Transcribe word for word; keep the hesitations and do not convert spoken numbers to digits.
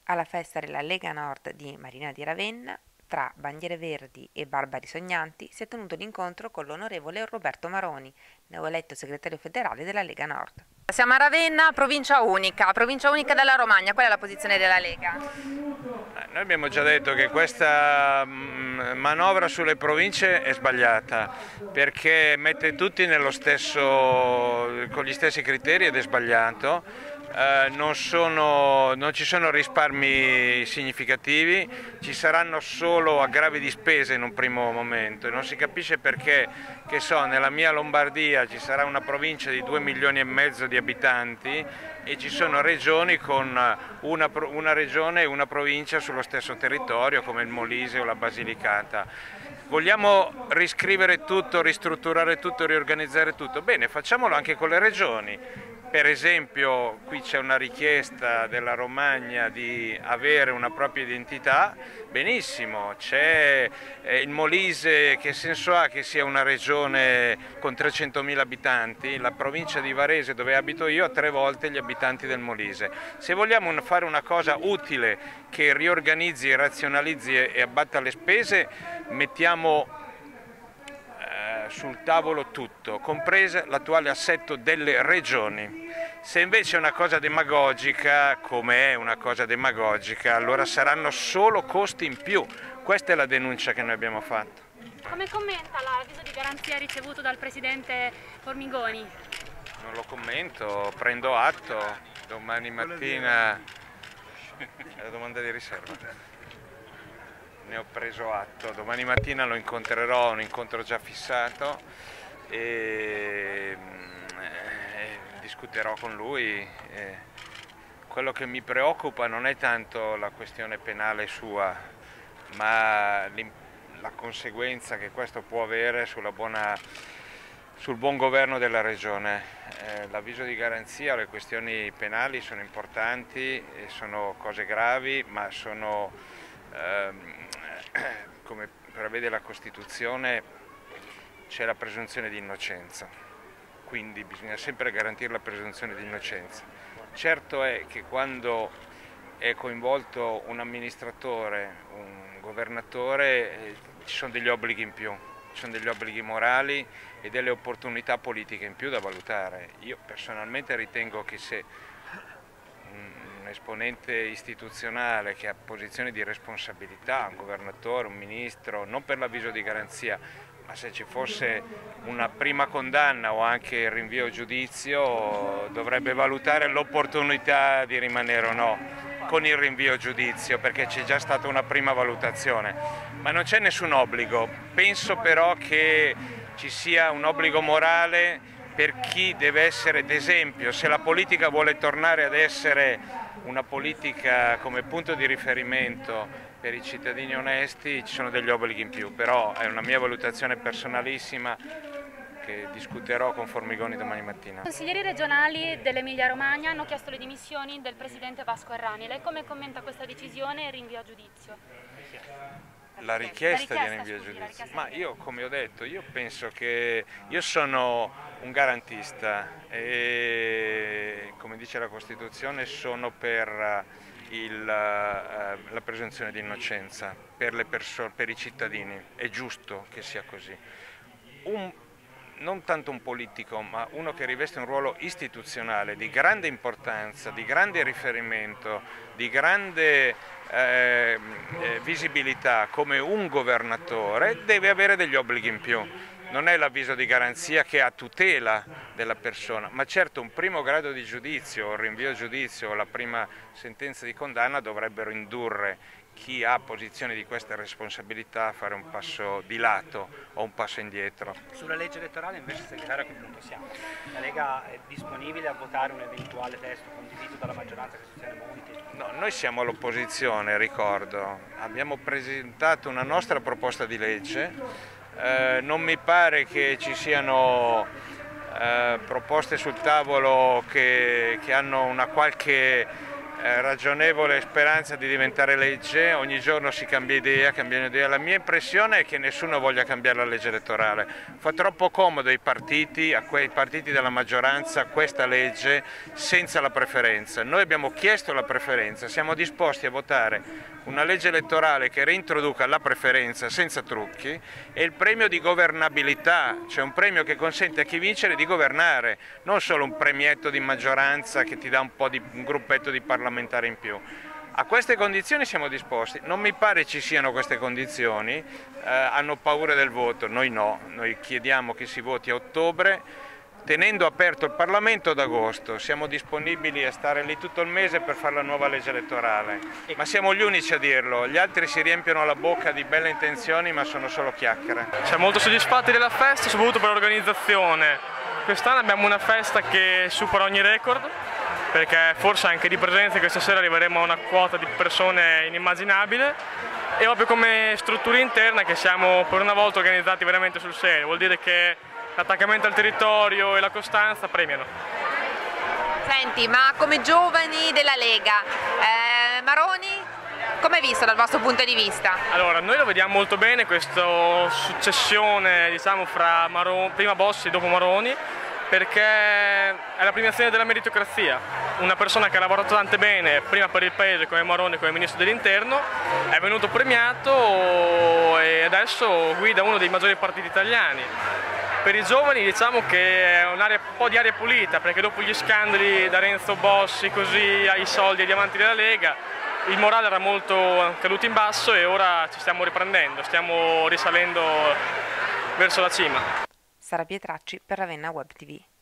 Alla festa della Lega Nord di Marina di Ravenna, tra bandiere verdi e barbari sognanti, si è tenuto l'incontro con l'onorevole Roberto Maroni, neoeletto segretario federale della Lega Nord. Siamo a Ravenna, provincia unica, provincia unica della Romagna. Qual è la posizione della Lega? Noi abbiamo già detto che questa manovra sulle province è sbagliata perché mette tutti nello stesso, con gli stessi criteri ed è sbagliato. Eh, non, sono, non ci sono risparmi significativi, ci saranno solo aggravi di spese in un primo momento e non si capisce perché, che so, nella mia Lombardia ci sarà una provincia di due milioni e mezzo di abitanti e ci sono regioni con una, una regione e una provincia sullo stesso territorio come il Molise o la Basilicata. Vogliamo riscrivere tutto, ristrutturare tutto, riorganizzare tutto? Bene, facciamolo anche con le regioni. Per esempio qui c'è una richiesta della Romagna di avere una propria identità, benissimo, c'è il Molise, che senso ha che sia una regione con trecentomila abitanti? La provincia di Varese dove abito io ha tre volte gli abitanti del Molise. Se vogliamo fare una cosa utile che riorganizzi, razionalizzi e abbatta le spese, mettiamo sul tavolo tutto, compresa l'attuale assetto delle regioni. Se invece è una cosa demagogica, come è una cosa demagogica, allora saranno solo costi in più. Questa è la denuncia che noi abbiamo fatto. Come commenta l'avviso di garanzia ricevuto dal Presidente Formigoni? Non lo commento, prendo atto, domani mattina è la domanda di riserva. Ne ho preso atto, domani mattina lo incontrerò, un incontro già fissato e, e discuterò con lui. E quello che mi preoccupa non è tanto la questione penale sua, ma la conseguenza che questo può avere sulla buona, sul buon governo della regione. Eh, l'avviso di garanzia, le questioni penali sono importanti, sono cose gravi, ma sono ehm, come prevede la Costituzione, c'è la presunzione di innocenza, quindi bisogna sempre garantire la presunzione di innocenza. Certo è che quando è coinvolto un amministratore, un governatore, eh, ci sono degli obblighi in più, ci sono degli obblighi morali e delle opportunità politiche in più da valutare. Io personalmente ritengo che se un esponente istituzionale che ha posizioni di responsabilità, un governatore, un ministro, non per l'avviso di garanzia, ma se ci fosse una prima condanna o anche il rinvio a giudizio, dovrebbe valutare l'opportunità di rimanere o no con il rinvio a giudizio, perché c'è già stata una prima valutazione. Ma non c'è nessun obbligo. Penso però che ci sia un obbligo morale per chi deve essere d'esempio. Se la politica vuole tornare ad essere una politica come punto di riferimento per i cittadini onesti, ci sono degli obblighi in più, però è una mia valutazione personalissima che discuterò con Formigoni domani mattina. I consiglieri regionali dell'Emilia Romagna hanno chiesto le dimissioni del presidente Vasco Errani. Lei come commenta questa decisione e rinvio a giudizio? La richiesta, la richiesta di rinvio a scusi, giudizio? Ma io, come ho detto, io penso che io sono un garantista e, come dice la Costituzione, sono per il, la presunzione di innocenza per le persone, per i cittadini. È giusto che sia così. Un, non tanto un politico, ma uno che riveste un ruolo istituzionale di grande importanza, di grande riferimento, di grande eh, visibilità come un governatore, deve avere degli obblighi in più. Non è l'avviso di garanzia che ha tutela della persona, ma certo un primo grado di giudizio, il rinvio a giudizio o la prima sentenza di condanna dovrebbero indurre chi ha posizioni di questa responsabilità a fare un passo di lato o un passo indietro. Sulla legge elettorale invece, segretario, a che punto siamo? La Lega è disponibile a votare un eventuale testo condiviso dalla maggioranza che sostiene Monti? No, noi siamo all'opposizione, ricordo, abbiamo presentato una nostra proposta di legge, eh, non mi pare che ci siano eh, proposte sul tavolo che, che hanno una qualche eh, ragionevole speranza di diventare legge, ogni giorno si cambia idea, cambia idea. La mia impressione è che nessuno voglia cambiare la legge elettorale, fa troppo comodo ai partiti, a quei partiti della maggioranza, questa legge senza la preferenza. Noi abbiamo chiesto la preferenza, siamo disposti a votare una legge elettorale che reintroduca la preferenza senza trucchi e il premio di governabilità, cioè un premio che consente a chi vince di governare, non solo un premietto di maggioranza che ti dà un po' di un gruppetto di parlamentari in più. A queste condizioni siamo disposti, non mi pare ci siano queste condizioni, eh, hanno paura del voto, noi no, noi chiediamo che si voti a ottobre, tenendo aperto il Parlamento ad agosto. Siamo disponibili a stare lì tutto il mese per fare la nuova legge elettorale, ma siamo gli unici a dirlo, gli altri si riempiono la bocca di belle intenzioni ma sono solo chiacchiere. Siamo molto soddisfatti della festa, soprattutto per l'organizzazione. Quest'anno abbiamo una festa che supera ogni record, perché forse anche di presenza questa sera arriveremo a una quota di persone inimmaginabile, e proprio come struttura interna che siamo per una volta organizzati veramente sul serio, vuol dire che l'attaccamento al territorio e la costanza premiano. Senti, ma come giovani della Lega, eh, Maroni, come è visto dal vostro punto di vista? Allora, noi lo vediamo molto bene, questa successione, diciamo, fra Maroni, prima Bossi e dopo Maroni, perché è la premiazione della meritocrazia. Una persona che ha lavorato tanto bene, prima per il paese come Maroni, come Ministro dell'Interno, è venuto premiato e adesso guida uno dei maggiori partiti italiani. Per i giovani diciamo che è un po' di aria pulita, perché dopo gli scandali da Renzo Bossi, così ai soldi e ai diamanti della Lega, il morale era molto caduto in basso e ora ci stiamo riprendendo, stiamo risalendo verso la cima. Sara Pietracci per Ravenna Web T V.